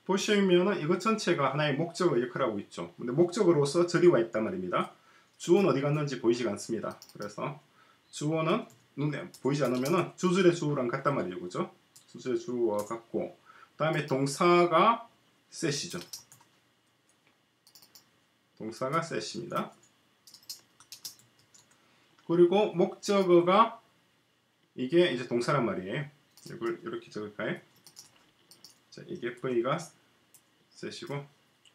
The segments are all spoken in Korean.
보시면은 이것 전체가 하나의 목적어 역할을 하고 있죠. 근데 목적어로서 절이 와 있단 말입니다. 주어는 어디 갔는지 보이지가 않습니다. 그래서 주어는 눈에 보이지 않으면은 주절의 주어랑 같단 말이죠. 그죠? 주절의 주어와 같고, 그 다음에 동사가 set이죠. 동사가 set입니다. 그리고 목적어가 이게 이제 동사란 말이에요. 이걸 이렇게 적을까요? 자, 이게 V가 set이고,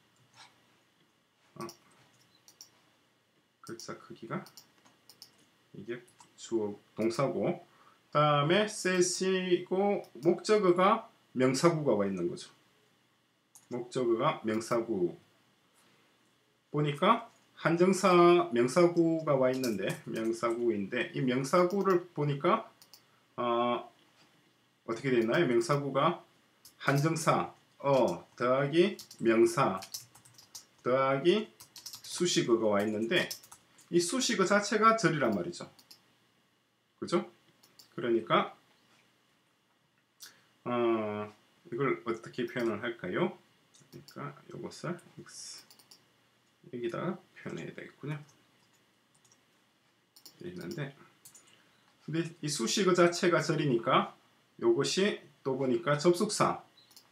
글자 크기가 이게 주어 동사고, 그 다음에 set이고 목적어가 명사구가 와 있는 거죠. 목적어가 명사구. 보니까 한정사 명사구가 와 있는데, 명사구인데 이 명사구를 보니까 어떻게 되어 있나요? 명사구가 한정사 더하기 명사 더하기 수식어가 와 있는데, 이 수식어 자체가 절이란 말이죠. 그죠? 그러니까 이걸 어떻게 표현을 할까요? 그러니까 이것을 x 여기다가 표현해야 되겠군요. 있는데, 근데 이 수식어 자체가 절이니까 이것이 또 보니까 접속사,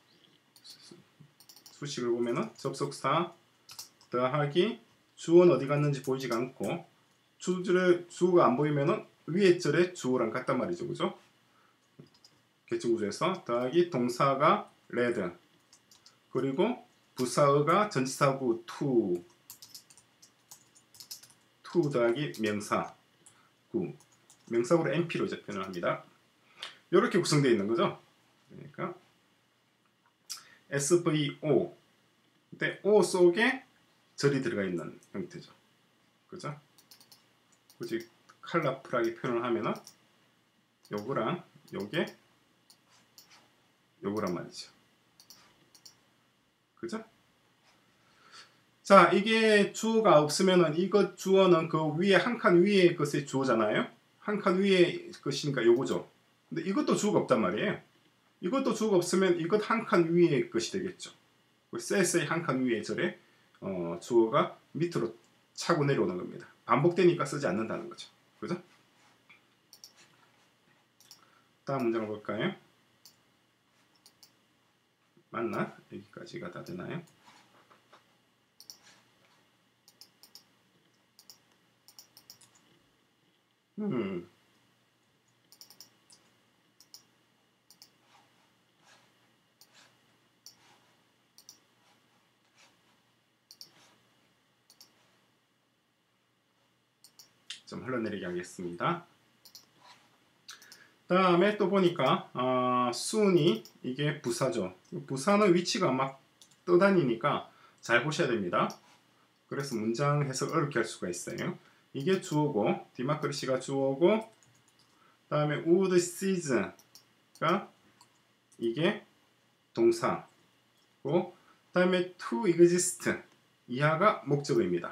수식을 보면은 접속사 더하기 주어는 어디 갔는지 보이지가 않고, 주어가 안 보이면은 위에 절의 주어랑 같단 말이죠. 그죠? 개체구조에서 더하기 동사가 read, 그리고 부사어가 전치사구 to 더하기 명사구, 명사구를 NP로 이제 표현을 합니다. 이렇게 구성되어 있는 거죠. 그러니까 SVO, 근데 O 속에 절이 들어가 있는 형태죠. 그죠? 굳이 컬러풀하게 표현을 하면은 요거랑 요게 요거란 말이죠. 그죠? 자, 이게 주어가 없으면은 이것 주어는 그 위에 한 칸 위에 것이 주어잖아요. 한 칸 위에 것이니까 요거죠. 근데 이것도 주어가 없단 말이에요. 이것도 주어가 없으면 이것 한 칸 위에 것이 되겠죠. 셀의 한 칸 위에 절에 주어가 밑으로 차고 내려오는 겁니다. 반복되니까 쓰지 않는다는 거죠. 그죠? 다음 문장을 볼까요? 맞나? 여기까지가 다 되나요? 좀 흘러내리게 하겠습니다. 다음에 또 보니까 soon이 이게 부사죠. 부사는 위치가 막 떠다니니까 잘 보셔야 됩니다. 그래서 문장 해석 어렵게 할 수가 있어요. 이게 주어고, 디마크리시가 주어고, 다음에 would sees가 이게 동사고, 다음에 to exist 이하가 목적어입니다.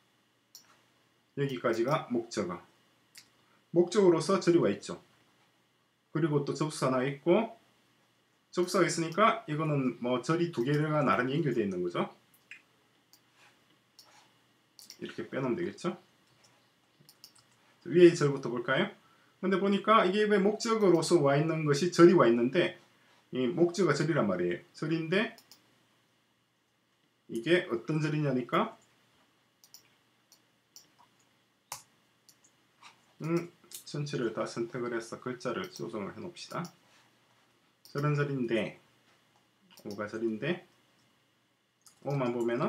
여기까지가 목적어. 목적어로서 절이 와 있죠. 그리고 또 접수사 하나 있고, 접수사가 있으니까 이거는 뭐 절이 두 개가 나란히 연결되어 있는 거죠. 이렇게 빼놓으면 되겠죠. 위에 절부터 볼까요? 근데 보니까 이게 왜 목적어로서 와 있는 것이 절이 와 있는데, 이 목적어가 절이란 말이에요. 절인데 이게 어떤 절이냐니까 전체를 다 선택을 해서 글자를 조정을 해 놓읍시다. 저런 절인데, 오가 절인데, 오만 보면은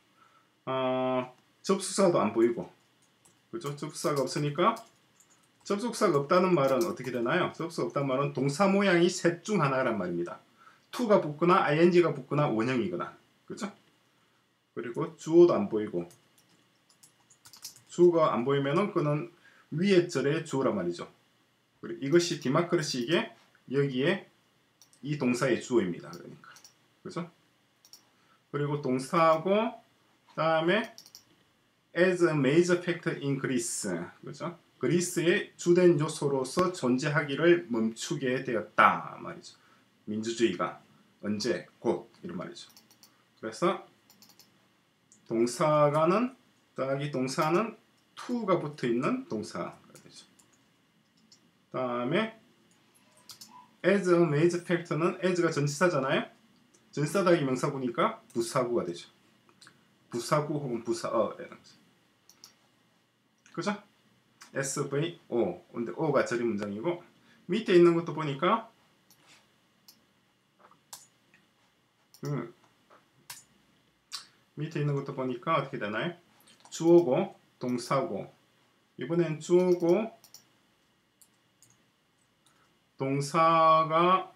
접수사도 안 보이고, 그죠? 접수사가 없으니까, 접속사가 없다는 말은 어떻게 되나요? 접수가 없다는 말은 동사 모양이 셋 중 하나란 말입니다. to가 붙거나 ing가 붙거나 원형이거나, 그죠? 그리고 주어도 안 보이고, 주어가 안 보이면은 그는 위에 절의 주어란 말이죠. 그리고 이것이 디마크르시 이게 여기에 이 동사의 주어입니다. 그러니까, 그죠? 그리고 동사하고 다음에 as a major factor in Greece, 그죠? 그리스의 주된 요소로서 존재하기를 멈추게 되었다 말이죠. 민주주의가 언제? 곧. 이런 말이죠. 그래서 동사가는 더하기 동사는 to가 붙어 있는 동사가 되죠. 다음에 as a major factor는 as가 전치사잖아요. 전치사 더하기 명사구니까 부사구가 되죠. 부사구 혹은 부사어라는 거죠. 그죠? SVO. 근데 O가 절임 문장이고 밑에 있는 것도 보니까 밑에 있는 것도 보니까 어떻게 되나요? 주어고 동사고 이번엔 주어고 동사가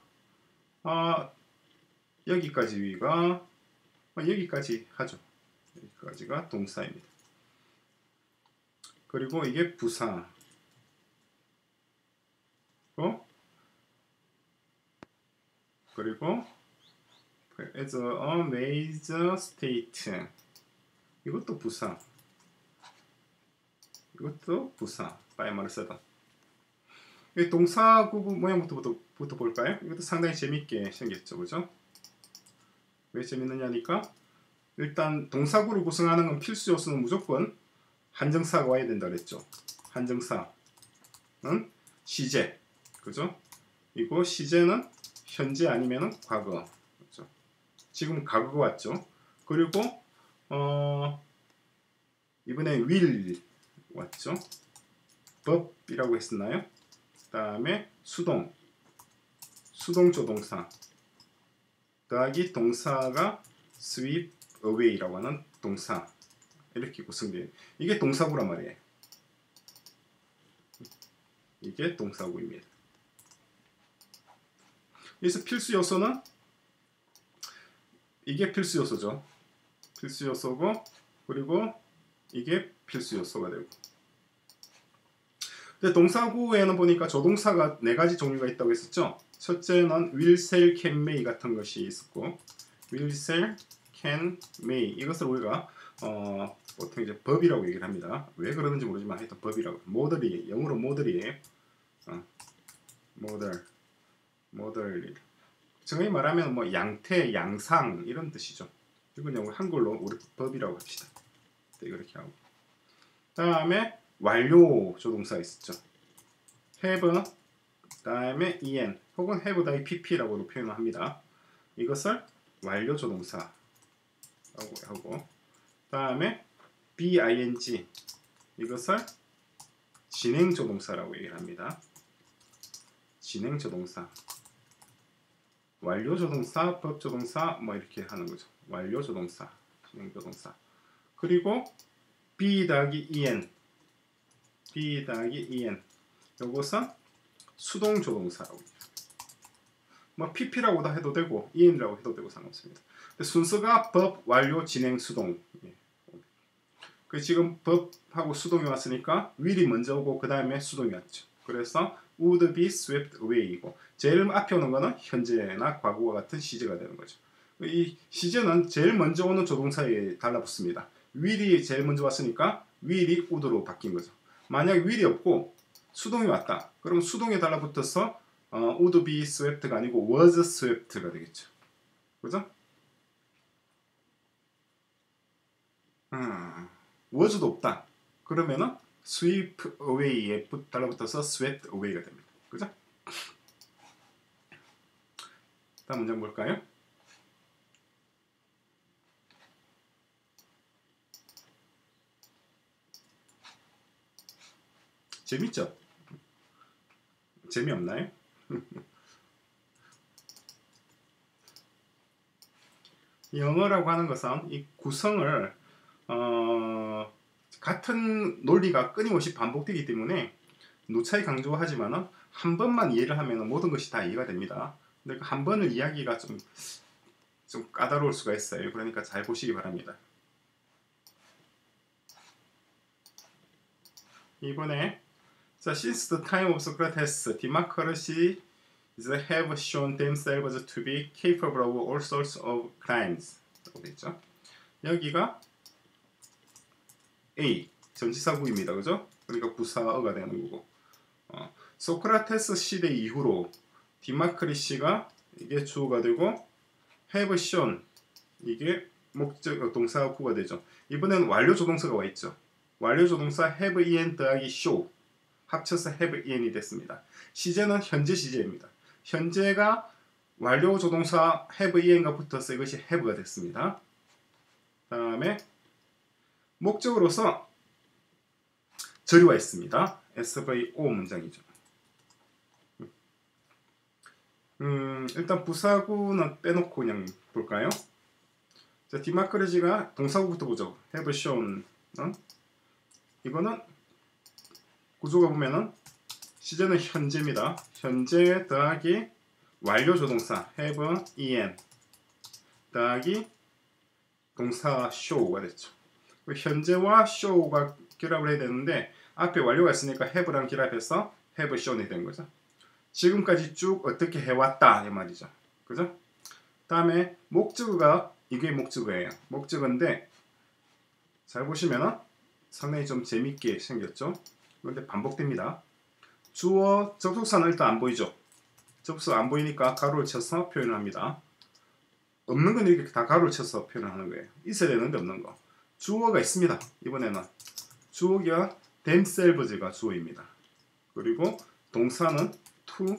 여기까지가 여기까지 하죠. 여기까지가 동사입니다. 그리고 이게 부사 그리고 as a major state 이것도 부사 by 말을 써다. 동사구구 모양부터 볼까요? 이것도 상당히 재밌게 생겼죠, 그죠? 왜 재밌느냐니까 일단 동사구를 구성하는 건 필수 요소는 무조건 한정사가 와야 된다 그랬죠. 한정사는 시제, 그죠? 이거 시제는 현재 아니면은 과거, 그렇죠? 지금 과거가 왔죠. 그리고 이번에 will 왔죠. 법이라고 했었나요? 그 다음에 수동조동사 더하기 동사가 sweep away라고 하는 동사 이렇게 구성돼요. 이게 동사구란 말이에요. 이게 동사구입니다. 그래서 필수 요소는 이게 필수 요소죠. 필수 요소고 그리고 이게 필수 요소가 되고. 근데 동사구에는 보니까 조동사가 4가지 종류가 있다고 했었죠. 첫째는 will, shall, can, may 같은 것이 있었고 will, shall, can, may 이것을 우리가 보통 이제 법이라고 얘기를 합니다. 왜 그러는지 모르지만 하여튼 법이라고. 모델이 영어로 모델이에요. 모델. 정확히 말하면 뭐 양태, 양상 이런 뜻이죠. 이건 한글로 우리 법이라고 합시다. 이렇게 하고. 다음에 완료 조동사 있었죠. have, 다음에 en 혹은 have 다이 pp라고도 표현을 합니다. 이것을 완료 조동사라고 하고, 다음에 bing 이것을 진행 조동사라고 얘기를 합니다. 진행 조동사, 완료 조동사, 법 조동사 뭐 이렇게 하는 거죠. 완료 조동사, 진행 조동사. 그리고 b 더하기 en 요것은 수동 조동사라고 해요. 뭐 pp라고도 해도 되고 en이라고 해도 되고 상관없습니다. 근데 순서가 법, 완료, 진행, 수동. 그 지금 법하고 수동이 왔으니까 will이 먼저 오고 그 다음에 수동이 왔죠. 그래서 would be swept away이고 제일 앞에 오는 거는 현재나 과거와 같은 시제가 되는 거죠. 이 시제는 제일 먼저 오는 조동사에 달라붙습니다. will이 제일 먼저 왔으니까 will이 would로 바뀐 거죠. 만약 will이 없고 수동이 왔다. 그럼 수동에 달라붙어서 would be swept,가 아니고 was swept,가 되겠죠. 그죠? was도 없다. 그러면은 sweep away에 달라붙어서 swept away가 됩니다. 그죠? 다음 문장 볼까요? 재밌죠? 재미없나요? 영어라고 하는 것은 이 구성을 같은 논리가 끊임없이 반복되기 때문에 누차히 강조하지만은 한 번만 이해를 하면 모든 것이 다 이해가 됩니다. 근데 한 번을 이야기가 좀 까다로울 수가 있어요. 그러니까 잘 보시기 바랍니다. 이번에 since the time of Socrates, democracies have shown themselves to be capable of all sorts of crimes. 라고 되죠. 여기가 A, 전치사구입니다. 그죠? 그러니까 부사어가 되는 거고. 소크라테스 시대 이후로 디마크리시가 이게 주어가 되고 have shown 이게 목적 동사 구가 되죠. 이번에는 완료 조동사가 와 있죠. 완료 조동사 have en 더하기 show 합쳐서 have en이 됐습니다. 시제는 현재 시제입니다. 현재가 완료 조동사 have en과 붙어서 이것이 have가 됐습니다. 다음에 목적으로서 절이 와 있습니다. SVO 문장이죠. 일단 부사구는 빼놓고 그냥 볼까요? 자, 디마크레지가 동사구부터 보죠. have shown 이거는 구조가 보면은 시제는 현재입니다. 현재 더하기 완료 조동사 have en 더하기 동사 show가 됐죠. 현재와 show가 결합을 해야 되는데 앞에 완료가 있으니까 have랑 결합해서 have shown이 된 거죠. 지금까지 쭉 어떻게 해왔다 이 말이죠. 그죠? 다음에 목적어가 이게 목적어예요. 목적어인데 잘 보시면은 상당히 좀 재밌게 생겼죠. 그런데 반복됩니다. 주어 접속사는 일단 안 보이죠. 접속사 안 보이니까 가로를 쳐서 표현을 합니다. 없는 건 이렇게 다 가로를 쳐서 표현을 하는 거예요. 있어야 되는데 없는 거. 주어가 있습니다. 이번에는 주어가 themselves가 주어입니다. 그리고 동사는 to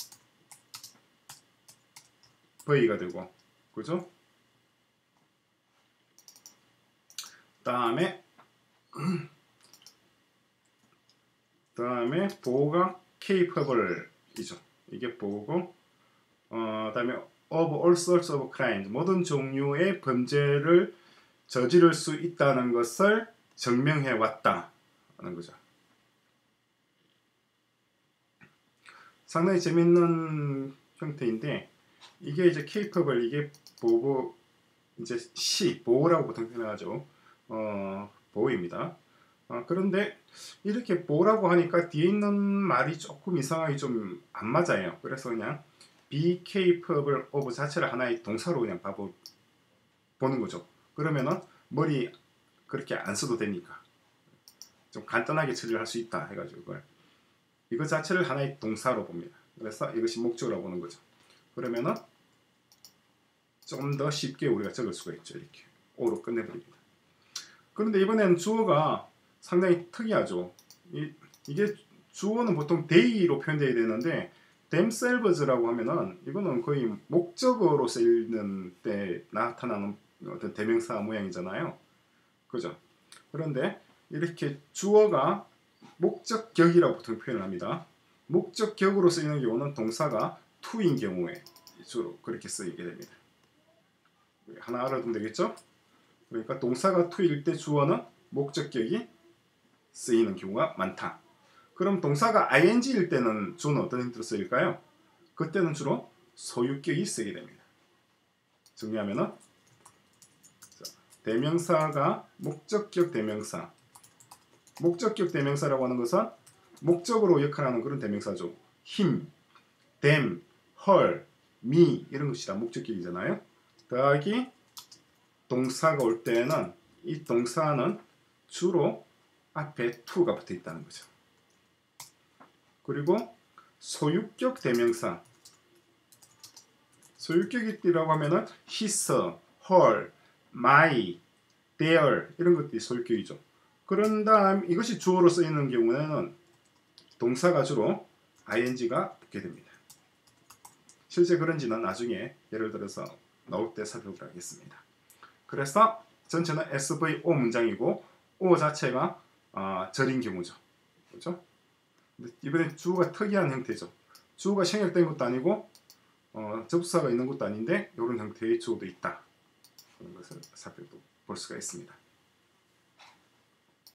V가 되고, 그죠? 다음에 보호가 capable이죠. 이게 보호고, 다음에 of all sorts of crimes 모든 종류의 범죄를 저지를 수 있다는 것을 증명해 왔다 하는 거죠. 상당히 재밌는 형태인데 이게 이제 capable 이게 보호 이제 보호라고 보통 표현하죠. 보호입니다. 그런데 이렇게 보호라고 하니까 뒤에 있는 말이 조금 이상하게 좀 안 맞아요. 그래서 그냥 be capable of 자체를 하나의 동사로 그냥 보는 거죠. 그러면은 머리 그렇게 안 써도 되니까 좀 간단하게 처리를 할 수 있다 해가지고 이거 자체를 하나의 동사로 봅니다. 그래서 이것이 목적으로 보는 거죠. 그러면은 좀 더 쉽게 우리가 적을 수가 있죠. 이렇게 O로 끝내버립니다. 그런데 이번에는 주어가 상당히 특이하죠. 이게 주어는 보통 they로 표현되어야 되는데 themselves라고 하면은 이거는 거의 목적어로 쓰이는 때 나타나는 어떤 대명사 모양이잖아요. 그죠? 그런데 이렇게 주어가 목적격이라고 보통 표현을 합니다. 목적격으로 쓰이는 경우는 동사가 to인 경우에 주로 그렇게 쓰이게 됩니다. 하나 알아두면 되겠죠? 그러니까 동사가 to일 때 주어는 목적격이 쓰이는 경우가 많다. 그럼 동사가 ing일 때는 주어는 어떤 형태로 쓰일까요? 그때는 주로 소유격이 쓰이게 됩니다. 정리하면은 대명사가 목적격 대명사. 목적격 대명사라고 하는 것은 목적으로 역할하는 그런 대명사죠. him, them, her, me 이런 것이 다 목적격이잖아요. 더하기 동사가 올 때는 이 동사는 주로 앞에 to가 붙어 있다는 거죠. 그리고 소유격 대명사. 소유격이라고 하면은 his, her, my, their 이런 것들이 소유격이죠. 그런 다음 이것이 주어로 쓰이는 경우에는 동사가 주로 ing가 붙게 됩니다. 실제 그런지는 나중에 예를 들어서 나올 때 살펴보도록 하겠습니다. 그래서 전체는 SVO 문장이고 O 자체가 절인 경우죠. 그렇죠? 이번에 주어가 특이한 형태죠. 주어가 생략된 것도 아니고 접수사가 있는 것도 아닌데 이런 형태의 주어도 있다. 그런 것을 살펴볼 수가 있습니다.